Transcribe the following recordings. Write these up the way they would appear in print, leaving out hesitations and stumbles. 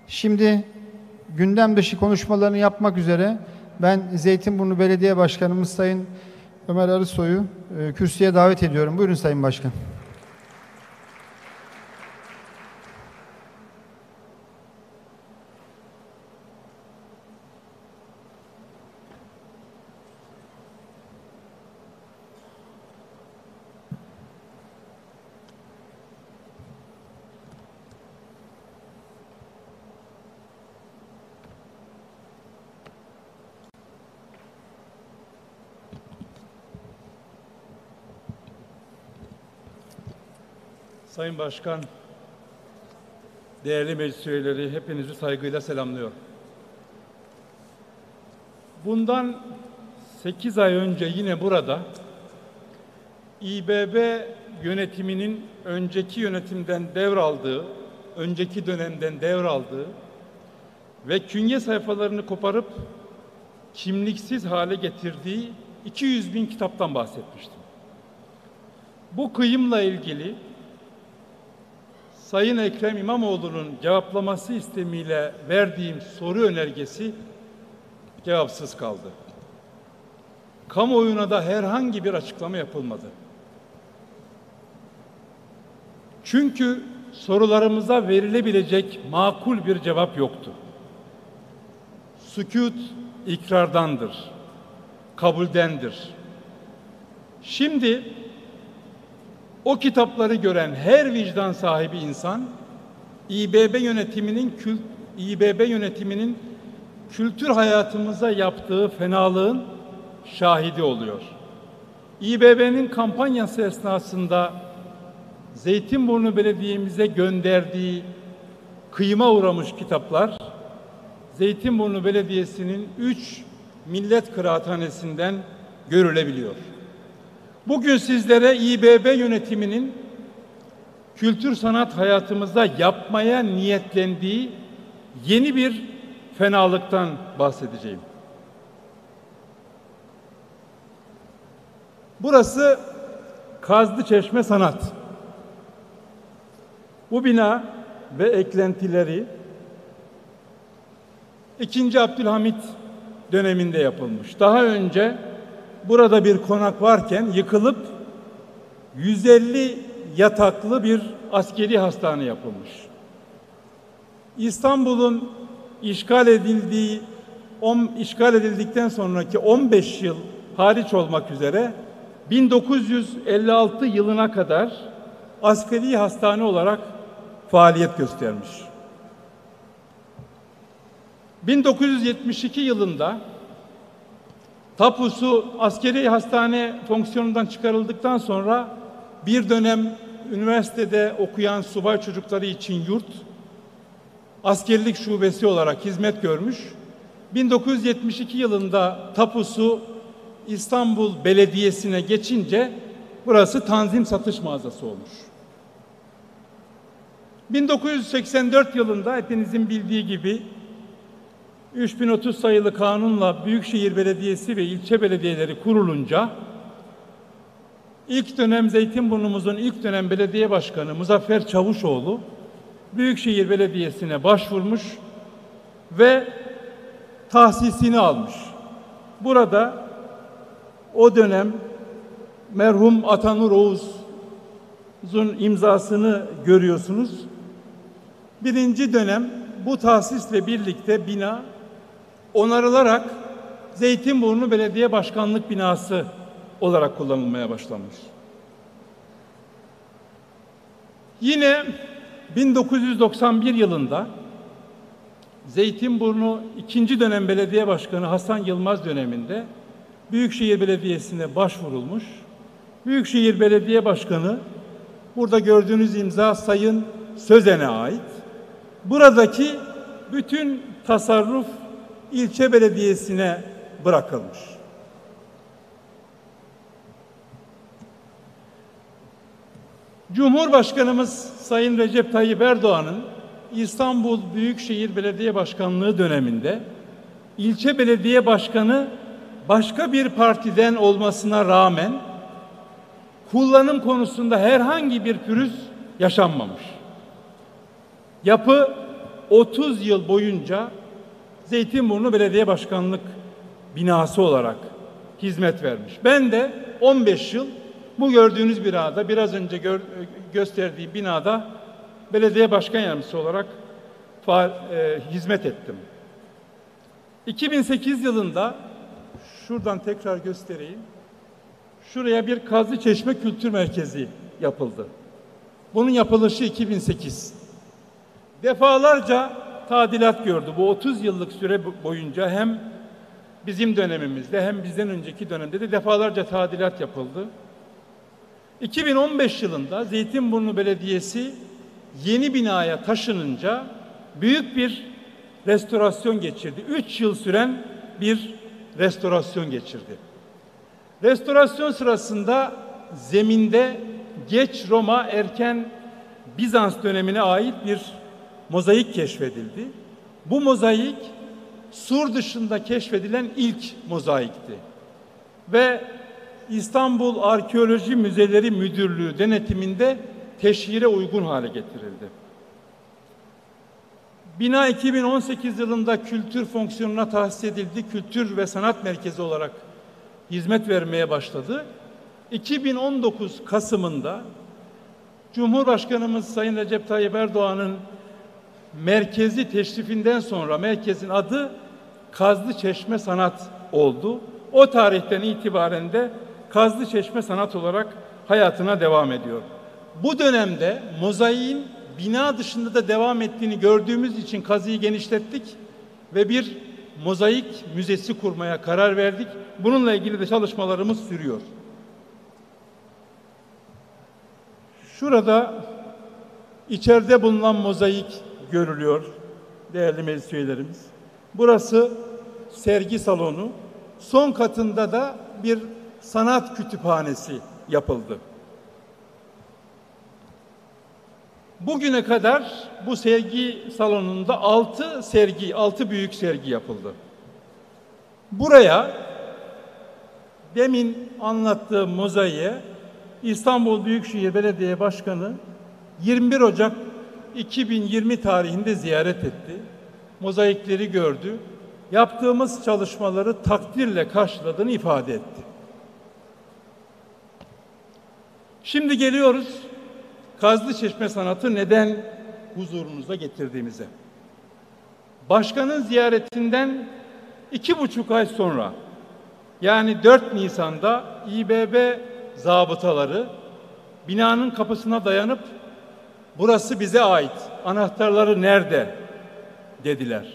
Şimdi gündem dışı konuşmalarını yapmak üzere ben Zeytinburnu Belediye Başkanımız Sayın Ömer Arısoy'u kürsüye davet ediyorum. Buyurun Sayın Başkan. Sayın Başkan, değerli meclis üyeleri, hepinizi saygıyla selamlıyorum. Bundan 8 ay önce yine burada İBB yönetiminin önceki dönemden devraldığı ve künye sayfalarını koparıp kimliksiz hale getirdiği 200.000 kitaptan bahsetmiştim. Bu kıyımla ilgili Sayın Ekrem İmamoğlu'nun cevaplaması istemiyle verdiğim soru önergesi cevapsız kaldı. Kamuoyuna da herhangi bir açıklama yapılmadı. Çünkü sorularımıza verilebilecek makul bir cevap yoktu. Sükût ikrardandır, kabuldendir. Şimdi o kitapları gören her vicdan sahibi insan İBB yönetiminin kültür hayatımıza yaptığı fenalığın şahidi oluyor. İBB'nin kampanyası esnasında Zeytinburnu Belediye'mize gönderdiği kıyıma uğramış kitaplar Zeytinburnu Belediyesi'nin 3 millet kıraathanesinden görülebiliyor. Bugün sizlere İBB yönetiminin kültür sanat hayatımızda yapmaya niyetlendiği yeni bir fenalıktan bahsedeceğim. Burası Kazlıçeşme Sanat. Bu bina ve eklentileri 2. Abdülhamit döneminde yapılmış. Daha önce burada bir konak varken yıkılıp 150 yataklı bir askeri hastane yapılmış. İstanbul'un işgal edildikten sonraki 15 yıl hariç olmak üzere 1956 yılına kadar askeri hastane olarak faaliyet göstermiş. 1972 yılında tapusu askeri hastane fonksiyonundan çıkarıldıktan sonra bir dönem üniversitede okuyan subay çocukları için yurt, askerlik şubesi olarak hizmet görmüş. 1972 yılında tapusu İstanbul Belediyesi'ne geçince burası tanzim satış mağazası olmuş. 1984 yılında hepinizin bildiği gibi 3030 sayılı kanunla Büyükşehir Belediyesi ve ilçe belediyeleri kurulunca Zeytinburnumuzun ilk dönem belediye başkanı Muzaffer Çavuşoğlu Büyükşehir Belediyesi'ne başvurmuş ve tahsisini almış. Burada o dönem merhum Atanur Oğuz'un imzasını görüyorsunuz. Birinci dönem bu tahsisle birlikte bina onarılarak Zeytinburnu Belediye Başkanlık binası olarak kullanılmaya başlanmış. Yine 1991 yılında Zeytinburnu 2. dönem belediye başkanı Hasan Yılmaz döneminde Büyükşehir Belediyesi'ne başvurulmuş. Büyükşehir Belediye Başkanı, burada gördüğünüz imza Sayın Sözen'e ait. Buradaki bütün tasarruf ilçe belediyesine bırakılmış. Cumhurbaşkanımız Sayın Recep Tayyip Erdoğan'ın İstanbul Büyükşehir Belediye Başkanlığı döneminde ilçe belediye başkanı başka bir partiden olmasına rağmen kullanım konusunda herhangi bir pürüz yaşanmamış. Yapı 30 yıl boyunca Zeytinburnu Belediye Başkanlık binası olarak hizmet vermiş. Ben de 15 yıl bu gördüğünüz binada, biraz önce gösterdiği binada belediye başkan yardımcısı olarak hizmet ettim. 2008 yılında şuradan tekrar göstereyim. Şuraya bir Kazlıçeşme Kültür Merkezi yapıldı. Bunun yapılışı 2008. Defalarca tadilat gördü. Bu 30 yıllık süre boyunca hem bizim dönemimizde hem bizden önceki dönemde de defalarca tadilat yapıldı. 2015 yılında Zeytinburnu Belediyesi yeni binaya taşınınca büyük bir restorasyon geçirdi. 3 yıl süren bir restorasyon geçirdi. Restorasyon sırasında zeminde geç Roma, erken Bizans dönemine ait bir mozaik keşfedildi. Bu mozaik sur dışında keşfedilen ilk mozaikti. Ve İstanbul Arkeoloji Müzeleri Müdürlüğü denetiminde teşhire uygun hale getirildi. Bina 2018 yılında kültür fonksiyonuna tahsis edildi. Kültür ve sanat merkezi olarak hizmet vermeye başladı. 2019 Kasım'ında Cumhurbaşkanımız Sayın Recep Tayyip Erdoğan'ın merkezi teşrifinden sonra merkezin adı Kazlıçeşme Sanat oldu. O tarihten itibaren de Kazlıçeşme Sanat olarak hayatına devam ediyor. Bu dönemde mozaiğin bina dışında da devam ettiğini gördüğümüz için kazıyı genişlettik ve bir mozaik müzesi kurmaya karar verdik. Bununla ilgili de çalışmalarımız sürüyor. Şurada içeride bulunan mozaik görülüyor değerli meclis üyelerimiz. Burası sergi salonu. Son katında da bir sanat kütüphanesi yapıldı. Bugüne kadar bu sergi salonunda 6 büyük sergi yapıldı. Buraya demin anlattığım mozaiğe İstanbul Büyükşehir Belediye Başkanı 21 Ocak 2020 tarihinde ziyaret etti. Mozaikleri gördü. Yaptığımız çalışmaları takdirle karşıladığını ifade etti. Şimdi geliyoruz Kazlıçeşme Sanatı neden huzurunuza getirdiğimize. Başkanın ziyaretinden 2,5 ay sonra, yani 4 Nisan'da İBB zabıtaları binanın kapısına dayanıp burası bize ait, anahtarları nerede dediler.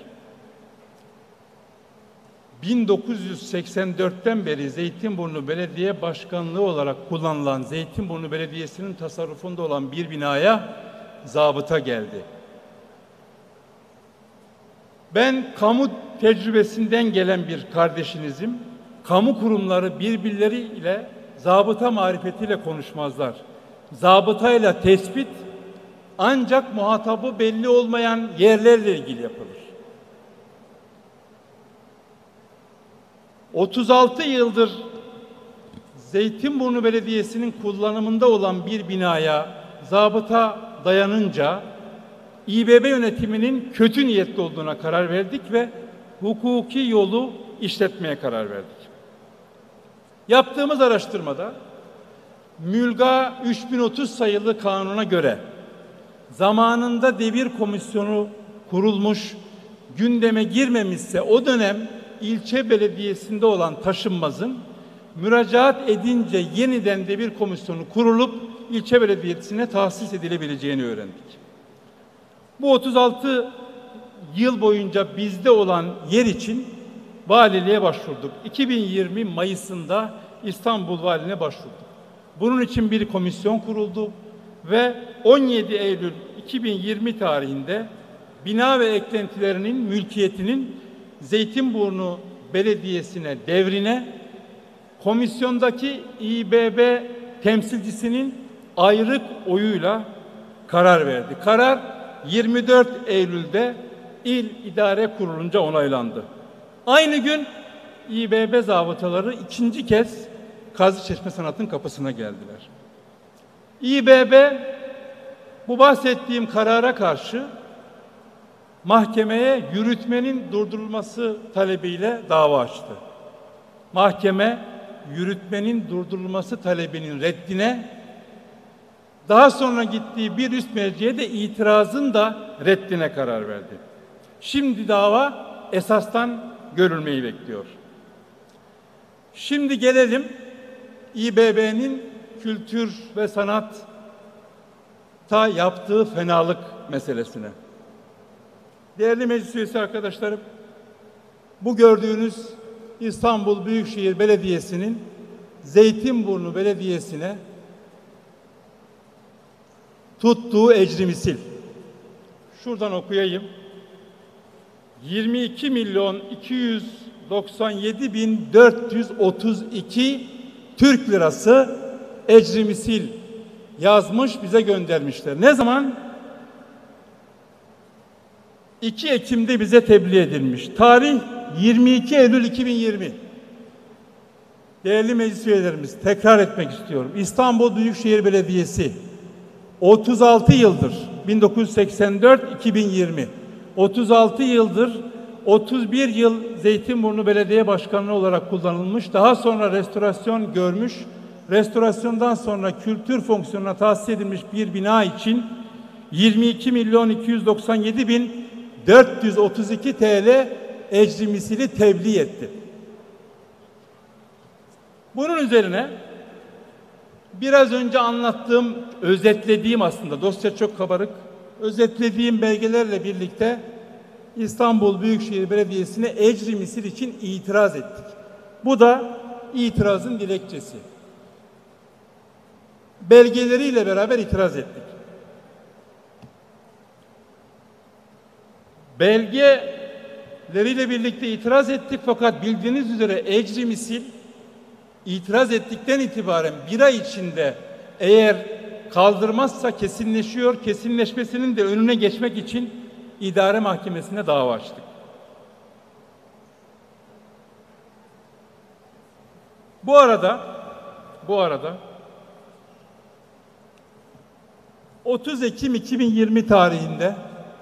1984'ten beri Zeytinburnu Belediye Başkanlığı olarak kullanılan Zeytinburnu Belediyesi'nin tasarrufunda olan bir binaya zabıta geldi. Ben kamu tecrübesinden gelen bir kardeşinizim. Kamu kurumları birbirleriyle zabıta marifetiyle konuşmazlar. Zabıtayla tespit ancak muhatabı belli olmayan yerlerle ilgili yapılır. 36 yıldır Zeytinburnu Belediyesi'nin kullanımında olan bir binaya zabıta dayanınca İBB yönetiminin kötü niyetli olduğuna karar verdik ve hukuki yolu işletmeye karar verdik. Yaptığımız araştırmada Mülga 3030 sayılı kanuna göre zamanında devir komisyonu kurulmuş, gündeme girmemişse o dönem ilçe belediyesinde olan Taşınmaz'ın müracaat edince yeniden devir komisyonu kurulup ilçe belediyesine tahsis edilebileceğini öğrendik. Bu 36 yıl boyunca bizde olan yer için valiliğe başvurduk. 2020 Mayıs'ında İstanbul Valiliğine başvurduk. Bunun için bir komisyon kuruldu ve 17 Eylül 2020 tarihinde bina ve eklentilerinin mülkiyetinin Zeytinburnu Belediyesi'ne devrine komisyondaki İBB temsilcisinin ayrık oyuyla karar verdi. Karar 24 Eylül'de İl İdare Kurulu'nca onaylandı. Aynı gün İBB zabıtaları ikinci kez Kazlıçeşme Sanat'ın kapısına geldiler. İBB bu bahsettiğim karara karşı mahkemeye yürütmenin durdurulması talebiyle dava açtı. Mahkeme yürütmenin durdurulması talebinin reddine, daha sonra gittiği bir üst merciye de itirazın da reddine karar verdi. Şimdi dava esastan görülmeyi bekliyor. Şimdi gelelim İBB'nin kültür ve sanatta yaptığı fenalık meselesine. Değerli meclis üyesi arkadaşlarım, bu gördüğünüz İstanbul Büyükşehir Belediyesi'nin Zeytinburnu Belediyesi'ne tuttuğu ecrimisil. Şuradan okuyayım. 22.297.432 Türk lirası ecrimisil yazmış, bize göndermişler. Ne zaman? 2 Ekim'de bize tebliğ edilmiş. Tarih 22 Eylül 2020. Değerli meclis üyelerimiz, tekrar etmek istiyorum. İstanbul Büyükşehir Belediyesi 36 yıldır, 1984-2020, 36 yıldır, 31 yıl Zeytinburnu Belediye Başkanlığı olarak kullanılmış. Daha sonra restorasyon görmüş. Restorasyondan sonra kültür fonksiyonuna tahsis edilmiş bir bina için 22.297.432 TL ecrimisili tebliğ etti. Bunun üzerine biraz önce anlattığım, özetlediğim, aslında dosya çok kabarık, özetlediğim belgelerle birlikte İstanbul Büyükşehir Belediyesi'ne ecrimisil için itiraz ettik. Bu da itirazın dilekçesi. Belgeleriyle beraber itiraz ettik. Belgeleriyle birlikte itiraz ettik, fakat bildiğiniz üzere ecrimisil itiraz ettikten itibaren bir ay içinde eğer kaldırmazsa kesinleşiyor. Kesinleşmesinin de önüne geçmek için idare mahkemesine dava açtık. Bu arada 30 Ekim 2020 tarihinde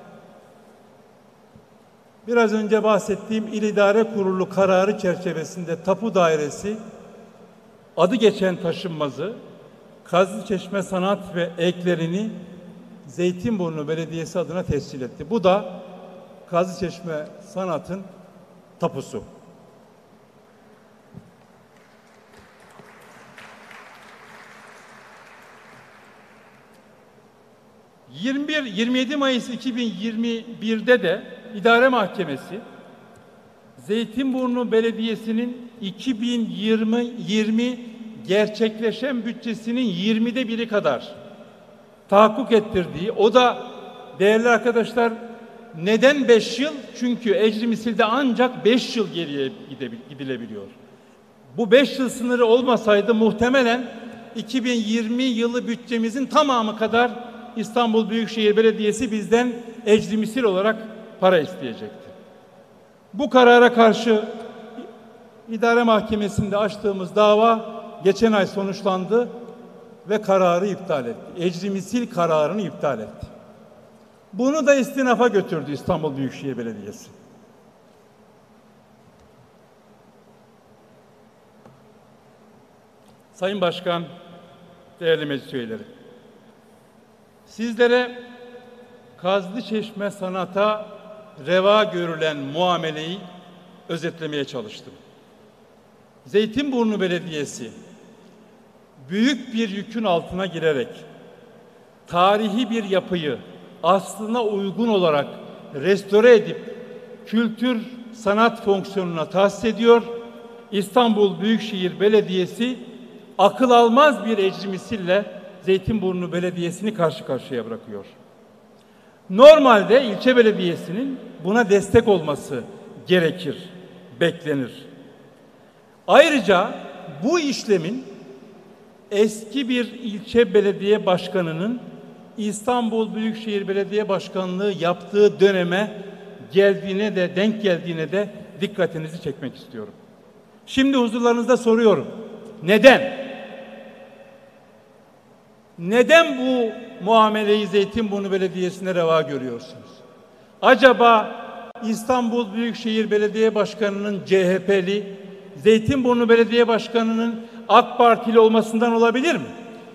biraz önce bahsettiğim İl İdare Kurulu kararı çerçevesinde Tapu Dairesi adı geçen taşınmazı, Kazlıçeşme Sanat ve eklerini Zeytinburnu Belediyesi adına tescil etti. Bu da Kazlıçeşme Sanat'ın tapusu. 27 Mayıs 2021'de de İdare Mahkemesi Zeytinburnu Belediyesi'nin 2020 gerçekleşen bütçesinin 20'de biri kadar tahakkuk ettirdiği, o da değerli arkadaşlar neden 5 yıl? Çünkü ecrimisilde ancak 5 yıl geriye gidilebiliyor. Bu 5 yıl sınırı olmasaydı muhtemelen 2020 yılı bütçemizin tamamı kadar İstanbul Büyükşehir Belediyesi bizden ecrimisil olarak para isteyecekti. Bu karara karşı İdare Mahkemesi'nde açtığımız dava geçen ay sonuçlandı ve kararı iptal etti. Ecrimisil kararını iptal etti. Bunu da istinafa götürdü İstanbul Büyükşehir Belediyesi. Sayın Başkan, değerli meclis üyeleri, sizlere Kazlıçeşme Sanat'a reva görülen muameleyi özetlemeye çalıştım. Zeytinburnu Belediyesi büyük bir yükün altına girerek tarihi bir yapıyı aslına uygun olarak restore edip kültür sanat fonksiyonuna tahsis ediyor. İstanbul Büyükşehir Belediyesi akıl almaz bir ecrimisille Zeytinburnu Belediyesi'ni karşı karşıya bırakıyor. Normalde ilçe belediyesinin buna destek olması gerekir, beklenir. Ayrıca bu işlemin eski bir ilçe belediye başkanının İstanbul Büyükşehir Belediye Başkanlığı yaptığı döneme denk geldiğine de dikkatinizi çekmek istiyorum. Şimdi huzurlarınızda soruyorum. Neden? Neden bu muameleyi Zeytinburnu Belediyesi'ne reva görüyorsunuz? Acaba İstanbul Büyükşehir Belediye Başkanı'nın CHP'li, Zeytinburnu Belediye Başkanı'nın AK Partili olmasından olabilir mi?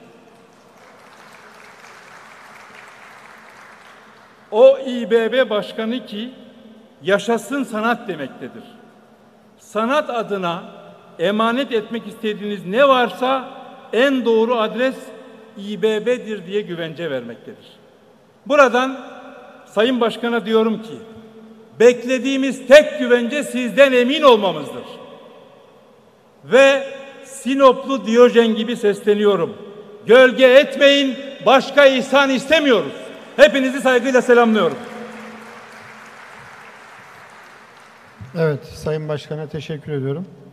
O İBB Başkanı ki yaşasın sanat demektedir. Sanat adına emanet etmek istediğiniz ne varsa en doğru adres İBB'dir diye güvence vermektedir. Buradan Sayın Başkan'a diyorum ki, beklediğimiz tek güvence sizden emin olmamızdır. Ve Sinoplu Diyojen gibi sesleniyorum. Gölge etmeyin, başka ihsan istemiyoruz. Hepinizi saygıyla selamlıyorum. Evet, Sayın Başkan'a teşekkür ediyorum.